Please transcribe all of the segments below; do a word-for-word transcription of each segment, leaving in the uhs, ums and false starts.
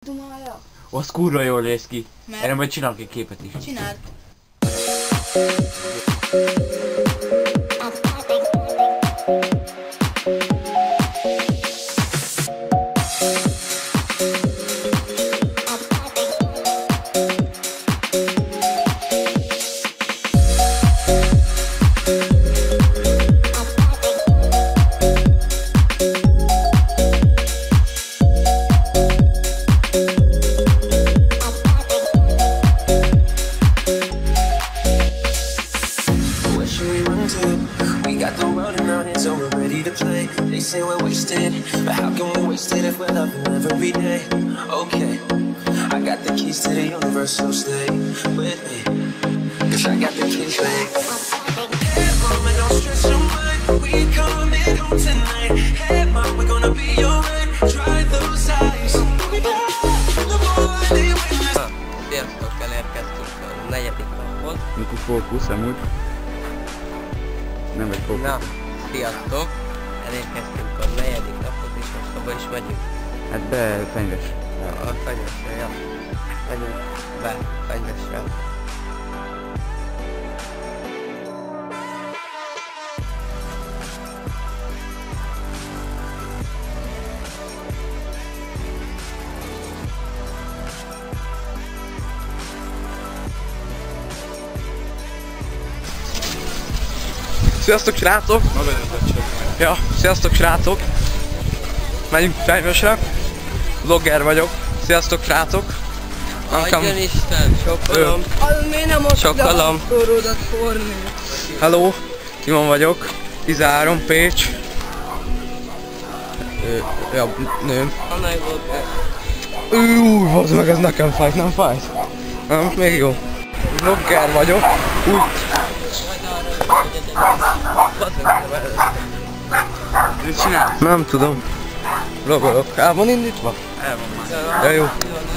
Dumája? Az kurva jól néz ki. Mert? Erre majd csinálok egy képet is. Csináld. They say we're wasted, but how can we waste it if we're loving every day? Okay, I got the keys to the universe, so stay with me, cause I got the keys, babe. Hey mama, don't stress your mind, we coming home tonight. Hey mama, we're gonna be alright, dry those eyes. The morning when I... Sziasztok, elérkeztünk a negyedik naphoz. Mikor fókusz amúgy? Nem vagy fókusz. Na, sziasztok! Elérkeztünk a negyedik naphoz, és most abba is megyünk. Hát be fenyves. A fenyvesre, ja. Megyünk be fenyvesre. Sziasztok srácok! Ja, sziasztok srácok! Megyünk fenyvesre. Vlogger vagyok. Sziasztok srácok! Adjon Isten! Sokkolom! Miért nem most Sokkolom! korodat forni? Hello! Timon vagyok. tizenhárom Pécs. Ö, ja, nőm. Annál vlogger. Új, hozz meg, ez nekem fájt, nem fájt? Nem, még jó. Vlogger vagyok. Úgy. Mit csinálsz? Nem tudom. Vlogolok. El van indítva? El van már. Ja, jó.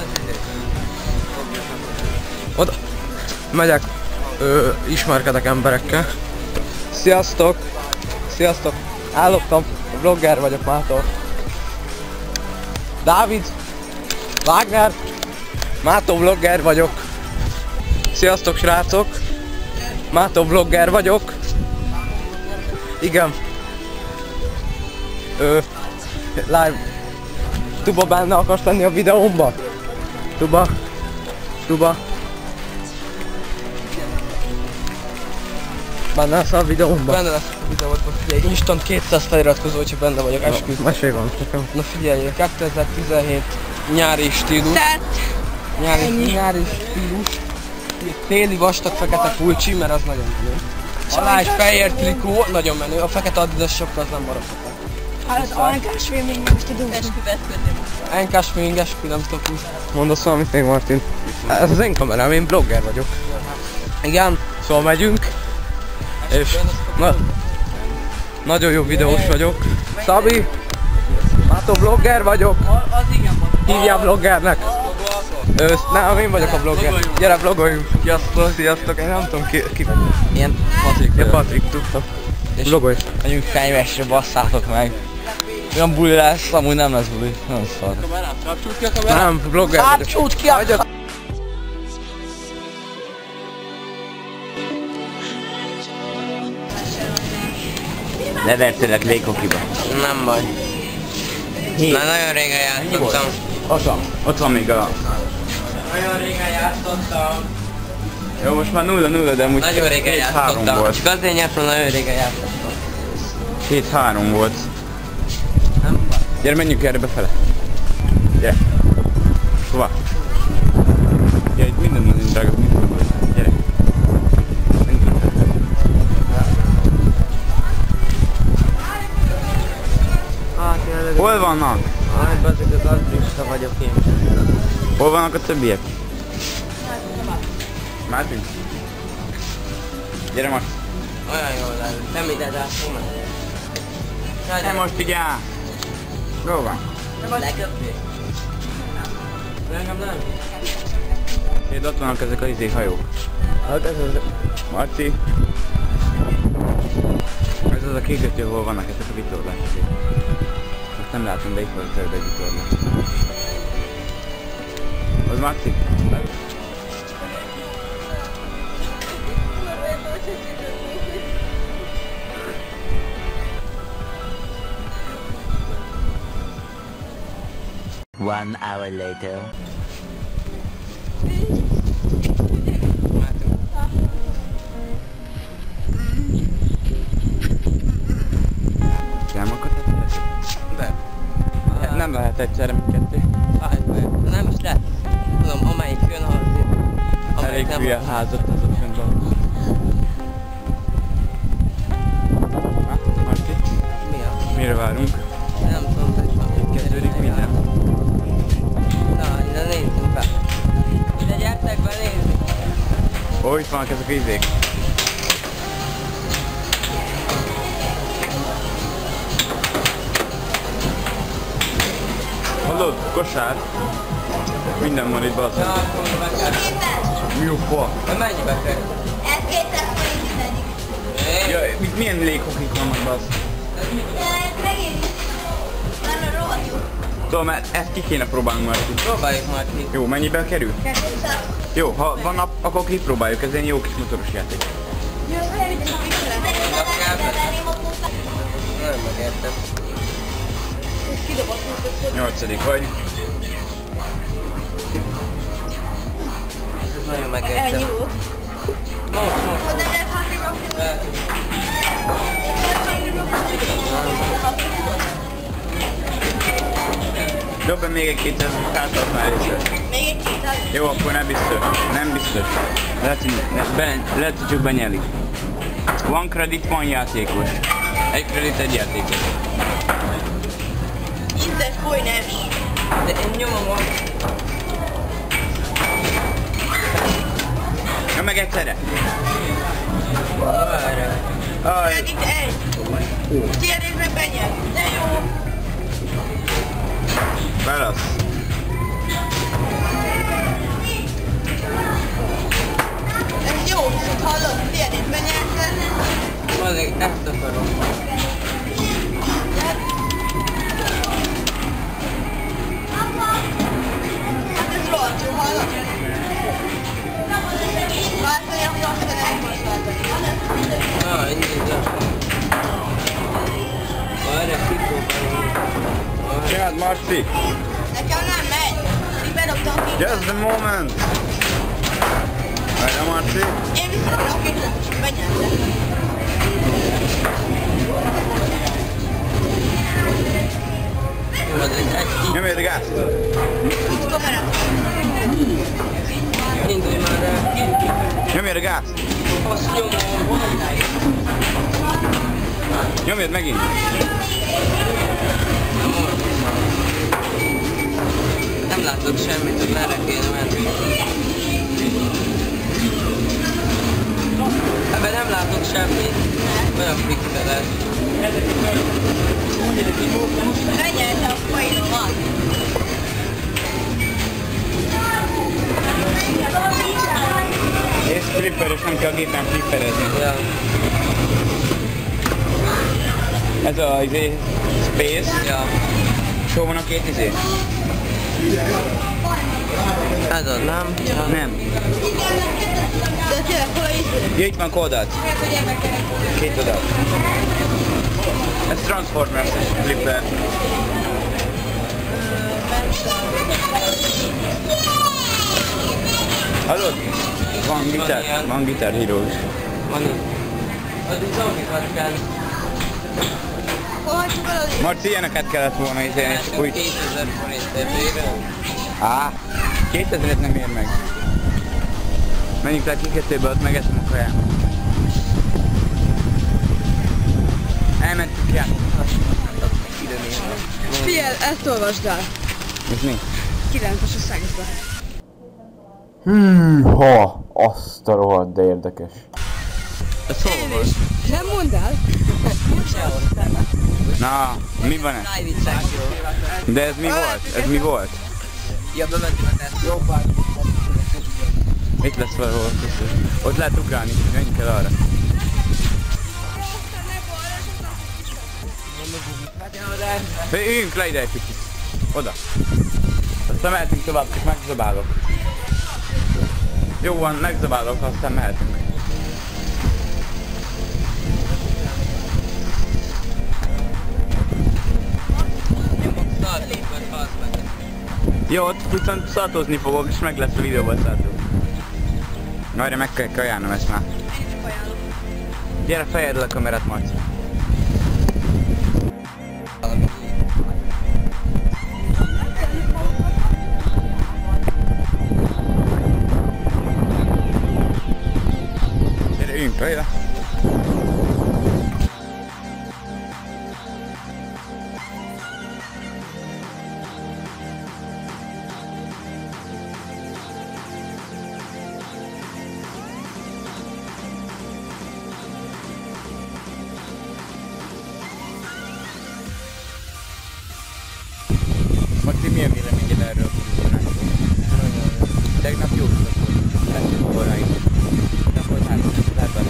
Oda. Megyek. Ö, ismerkedek emberekkel. Sziasztok! Sziasztok! Állottam. Vlogger vagyok mától. Dávid! Wagner! Mátó vlogger vagyok. Sziasztok srácok! Mátó vlogger vagyok. Igen. Ö, live. Tuba benne akarsz lenni a videómba? Tuba? Tuba? Benne lesz a videómba? Benne lesz a videóban, figyelj, instant kétszáz feliratkozó, hogyha benne vagyok, esküsz. Mesélj van nekem. Na figyelj, kétezer-tizenhét nyári stílus. Nyári, nyári stílus. Téli vastag fekete pulcsi, mert az nagyon menő. Alá egy fehér trikó, nagyon menő. A fekete Adidas sapka az nem maradhatok. Hát az ankás még nem tudunk. Enkás még eskü, nem tudok úgy. Mondasz valamit még, Martin? Ez az én kamerám, én blogger vagyok. Igen, szóval megyünk. És na, nagyon jó videós vagyok. Szabi! Mátó vlogger vagyok. Az igen, Hívjál vloggernek. Ö, nem, én vagyok a vlogger. Gyere, vlogoljunk. Sziasztok, sziasztok. Én nem tudom ki, ki vagy. Ilyen Patrik. Ja, Patrik, tudtam. Vlogolj. Megyünk fenyvesre, basszátok meg. Olyan buli lesz, amúgy nem lesz buli. Nem szar. Nem, vlogger vagyok. Csút ki a... Levertelek lékokiba. Nem baj. Már nagyon régen játszottam. Ott van. Ott van még a... Nagyon régen játszottam. Jó, most már nulla nulla, de amúgy Nagyon régen két-három játszottam. volt. Csak azért nyertem, nagyon régen játszottam. két-három volt. Nem baj. Gyere, menjünk erre befele. Gyere. Hova? Gyere, itt minden nagyon drága. Gyere. Hát, jelenleg... Hol vannak? Aj, bazzik, az adrista vagyok én. Hol vannak a többiek? Mártunk? Gyere most! Olyan jól lehet. Nem ide, de azt mondom. Nem most figyelj! Jó van. Leköpni? Engem nem. Itt ott vannak ezek az izé hajók. Hát ez az... Marci! Ez az a kikötő, hol vannak ezek a vitorlák. Most nem látom, de itt van az egy vitorlák. Az Marci? One hour later. Nem akart egyszerre? De. Nem lehet egyszerre mindkettő. Hát, nem is lehet. Tudom, amelyik jön, az Elég hülye házat az ott fent van. Marci? Mi az? Mire várunk? Nem tudom, hogy van. Kezdődik minden. Na, ide nézzünk be. Ide gyertek be nézni. Ó, itt vannak ezek a izék. Hallod? Kosár. Minden van itt, bazd. Ja, akkor be kell. Mi a fa? De mennyibe kell? Ez kétszáz forint. Ja, mit- milyen léghokik vannak, bazd? Megint. Már rohadt jó. Tudom, mert ezt ki kéne próbálnunk már ki. Próbáljuk már ki. Jó, mennyibe kerül? kétszáz. Jó, ha van nap, akkor kipróbáljuk, ez egy jó kis motoros játék. Jó, szerintem a visszalet. Nem megértem. Nyolcadik vagy. Ez nagyon Ennyi megértem. volt. Most, most. De lehet hasonló. Dob be még egy kétszáz kártyát már részre. Még egy kétszáz. Jó, akkor nem biztos. Nem biztos. Lehet, hogy, be, lehet, hogy csak benyelik. Van kredit, van játékos. Egy kredit, egy játékos. Ízes folynás. De én nyomom most. Nyom meg egyszerre. Várjál. Aj, Kredit egy. Tiéd és meg benyel. De jó. válasz. Ez jó, viszont hallod? Tiéd és benyel. Azért ezt akarom. Hát ez rohadt jó, hallod? Váltani, hogy azt nem most váltani. Na, ennyi lesz. Várjál, kipróbálom. Csináld, Marci. Nekem nem megy. Így bedobtam ki. Just the moment. Várjál, Marci. Én visszadom a kétszáz és benyeltem. Jó, ez egy egy Nyomj egy gázt. Itt kamera. indulj már el. Nyomj egy gázt. Azt nyomom. Nyomjad megint. Nem látok semmit, hogy merre kéne menni. Ebben nem látok semmit. Olyan pixeles. Benyeltem a folyómat. És flipperes, nem kell a gépen flipperezni. Ja. Ez a izé, space. Ja. És hol van a két izé? Ez az, nem? Nem. De tényleg, hol a izé? Ja, itt van kódát. Két oldalt. Ez Transformers-es flipper. Hallod? Van gitár, van Guitar Hero is. Van itt. Az egy zombikat kell. Hol hagyjuk el az Marci, ilyeneket kellett volna izélni, Ez csak úgy... kétezer forintért végre. Á, kétezret nem ér meg. Menjünk le kikettőbe, ott megeszem a kaját. Elmentünk játszani. Figyelj, ezt olvasd el. Ez mi? kilences a szexbe. Hűha! Azt a rohadt, de érdekes. Ez hol van? Nem mondd el. Na, mi van ez? De ez mi volt? Ez mi volt? Ja, bementünk a tesztbe. Jó pár. Itt lesz valahol. Ott lehet ugrálni, menjünk el arra. Üljünk le ide egy kicsit. Oda. Az Aztán mehetünk tovább, csak megzabálok. Jó van, megzabálok, aztán mehetünk. Jó, ott viszont szartozni fogok, és meg lesz a videóban szartó. Várj, meg kell kajálnom ezt már. Gyere, fejed le a kamerát, Marci. Gyere, üljünk rajta. Marci, milyen véleményed erről a pozícionálról? Tegnap jó tudok volt, első óráig. De hogy hát, lehet benne.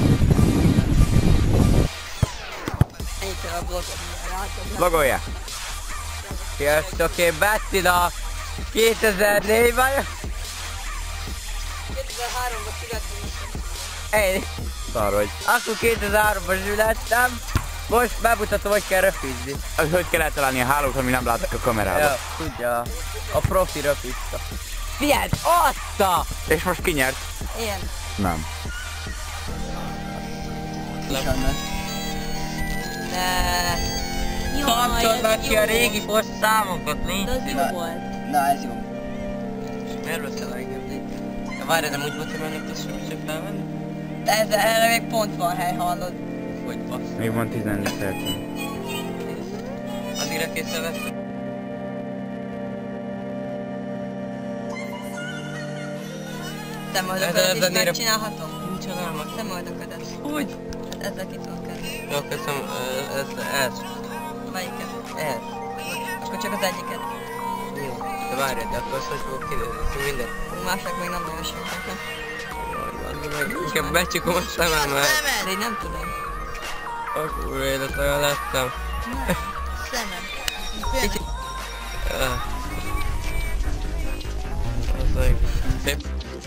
Ennyit kell a vlogot. Vlogolja! Sziasztok, én Bettila, kétezer-négy vagyok. kétezer-háromban születtem. Én Szar vagy. akkor kétezer-háromban születtem. Most bemutatom, hogy kell röpizni. Az, hogy kell eltalálni a hálót, ami nem látszik a kamerába. Ja, tudja, a profi röpista. Figyeld, adta! És most ki nyert? Én. Nem. De... Kapcsold meg ki a régi posztszámokat, De nincs. az jó volt. Na, ez jó. Miért veszel engem? De várj, nem úgy volt, hogy mennek a súlyosok felvenni? De ez, erre még pont van hely, hallod. Hogy bassz? Még van tizenöt percen. Addigra készen lesz? Te majd Ez- a ködet ez is ennyire- megcsinálhatom? Micsoda meg? Te majd a ködet. Hogy? Hát ezzel ki tudok kezdeni. Jó, köszönöm, ö, ez, ez, Melyiket? ez. Akkor csak az egyiket. Jó. De várj, de akkor azt hogy fogok kiderülni, minden. Mások még nem nagyon sokak. Inkább becsukom a szememmel. De én nem tudom. Akkor élet olyan lettem. Szemem. Öh. Az olyan szép.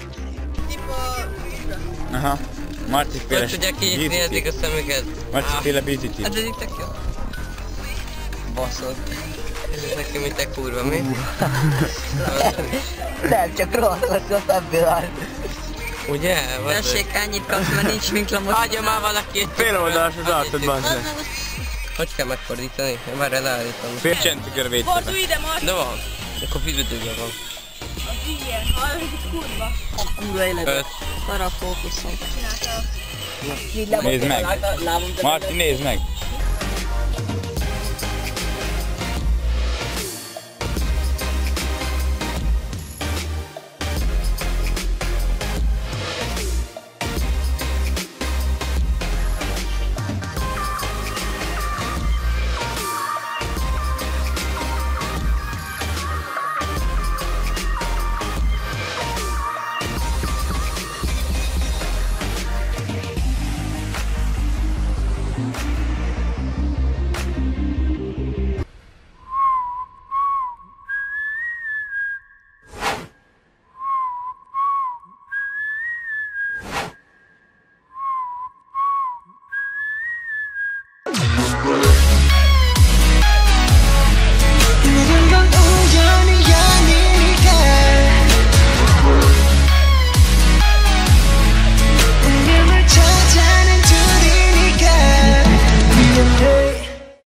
Aha. Marci féle... Hogy tudják így nézik a szemüket? Marci féle biziti. Hát ez itt tök jó. Baszod. Ez nekem mint egy kurva, mi? Nem, csak rohadt lesz a szemből. Ugye? Tessék, ennyit kapsz, mert nincs minklamos. Hagyja már valaki! Fél oldalas az arcod, bazd meg. Hogy kell megfordítani? Már elállítom. Fél centikör védte. Fordulj ide, Marci! De van. Akkor fizetőben van. Igen, hallod, hogy kurva. Kurva életben. Öt. Arra a fókuszom. Nézd meg. Marci, nézd meg.